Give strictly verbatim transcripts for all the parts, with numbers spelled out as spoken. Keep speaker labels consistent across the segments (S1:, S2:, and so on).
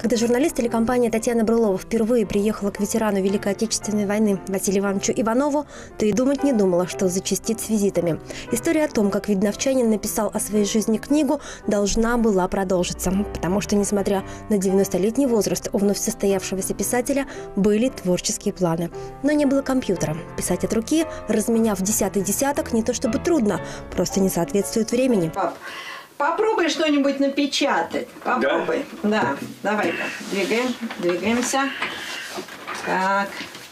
S1: Когда журналист телекомпании Татьяна Брылова впервые приехала к ветерану Великой Отечественной войны Василию Ивановичу Иванову, то и думать не думала, что зачастит с визитами. История о том, как видновчанин написал о своей жизни книгу, должна была продолжиться. Потому что, несмотря на девяностолетний возраст у вновь состоявшегося писателя, были творческие планы. Но не было компьютера. Писать от руки, разменяв десятый десяток, не то чтобы трудно, просто не соответствует времени.
S2: Пап, попробуй что-нибудь напечатать. Попробуй. Да, да. Давай-ка. Двигаем, двигаемся. Так.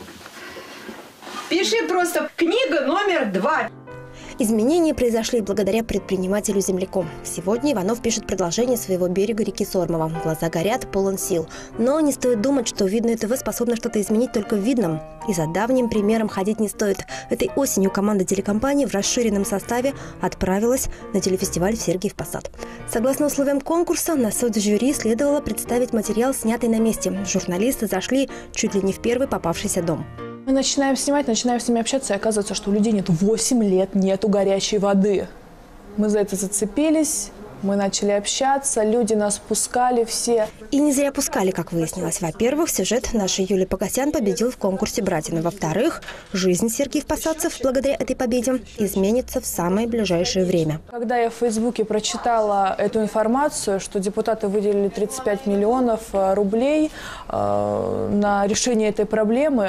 S2: Пиши просто книга номер два.
S1: Изменения произошли благодаря предпринимателю-земляку. Сегодня Иванов пишет продолжение своего «Берега реки Сормова». Глаза горят, полон сил. Но не стоит думать, что Видное ТВ способно что-то изменить только в Видном. И за давним примером ходить не стоит. Этой осенью команда телекомпании в расширенном составе отправилась на телефестиваль в Сергиев Посад. Согласно условиям конкурса, на суд жюри следовало представить материал, снятый на месте. Журналисты зашли чуть ли не в первый попавшийся дом.
S3: Мы начинаем снимать, начинаем с ними общаться, и оказывается, что у людей нет восемь лет, нету горячей воды. Мы за это зацепились, мы начали общаться, люди нас пускали все.
S1: И не зря пускали, как выяснилось. Во-первых, сюжет нашей Юлии Погосян победил в конкурсе «Братья». Во-вторых, жизнь Сергиев Посадцев благодаря этой победе изменится в самое ближайшее время.
S3: Когда я в Фейсбуке прочитала эту информацию, что депутаты выделили тридцать пять миллионов рублей э, на решение этой проблемы,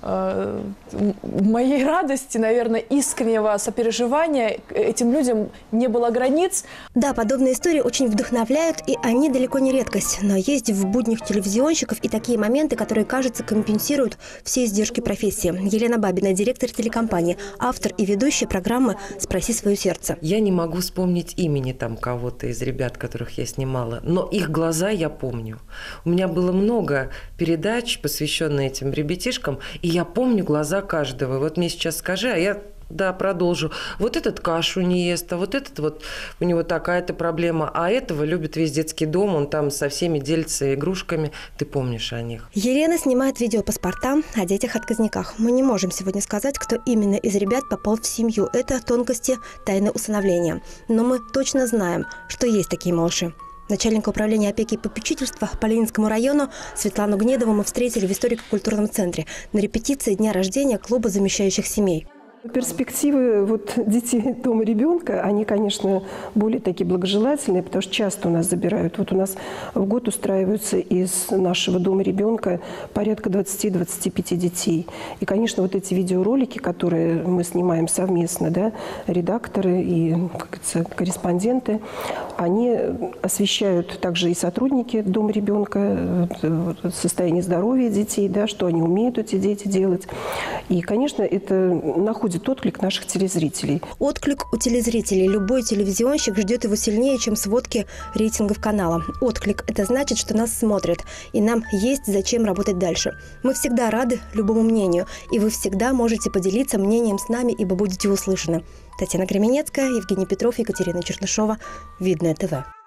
S3: моей радости, наверное, искреннего сопереживания этим людям не было границ.
S1: Да, подобные истории очень вдохновляют, и они далеко не редкость. Но есть в буднях телевизионщиков и такие моменты, которые, кажется, компенсируют все издержки профессии. Елена Бабина, директор телекомпании, автор и ведущая программы «Спроси свое сердце».
S4: Я не могу вспомнить имени там кого-то из ребят, которых я снимала, но их глаза я помню. У меня было много передач, посвященных этим ребятишкам, и я помню глаза каждого. Вот мне сейчас скажи, а я, да, продолжу. Вот этот кашу не ест, а вот этот вот, у него такая-то проблема, а этого любит весь детский дом, он там со всеми делится игрушками. Ты помнишь о них.
S1: Елена снимает видеопаспорта о детях-отказниках. Мы не можем сегодня сказать, кто именно из ребят попал в семью. Это тонкости тайны усыновления. Но мы точно знаем, что есть такие малыши. Начальника управления опеки и попечительства по Ленинскому району Светлану Гнедову мы встретили в историко-культурном центре на репетиции дня рождения клуба замещающих семей.
S5: Перспективы вот детей дома ребенка, они, конечно, более такие благожелательные, потому что часто у нас забирают. Вот у нас в год устраиваются из нашего дома ребенка порядка двадцати-двадцати пяти детей. И, конечно, вот эти видеоролики, которые мы снимаем совместно, да, редакторы и, как говорится, корреспонденты, они освещают также и сотрудники дома ребенка, состояние здоровья детей, да, что они умеют, эти дети, делать. И, конечно, это находит отклик наших телезрителей.
S1: Отклик у телезрителей. Любой телевизионщик ждет его сильнее, чем сводки рейтингов канала. Отклик – это значит, что нас смотрят, и нам есть зачем работать дальше. Мы всегда рады любому мнению, и вы всегда можете поделиться мнением с нами, ибо будете услышаны. Татьяна Кременецкая, Евгений Петров, Екатерина Чернышова. Видное ТВ.